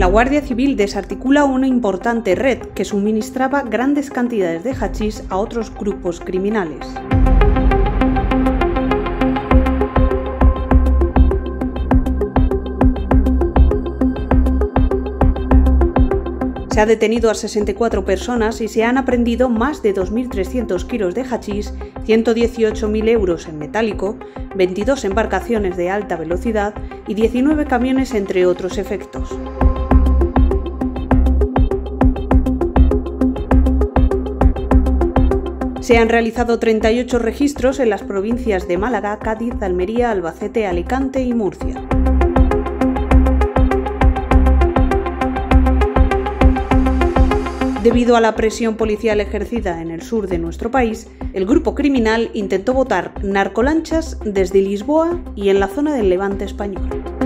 La Guardia Civil desarticula una importante red que suministraba grandes cantidades de hachís a otros grupos criminales. Se ha detenido a 64 personas y se han aprehendido más de 2.300 kilos de hachís, 118.000 euros en metálico, 22 embarcaciones de alta velocidad y 19 camiones, entre otros efectos. Se han realizado 38 registros en las provincias de Málaga, Cádiz, Almería, Albacete, Alicante y Murcia. Debido a la presión policial ejercida en el sur de nuestro país, el grupo criminal intentó botar narcolanchas desde Lisboa y en la zona del Levante español.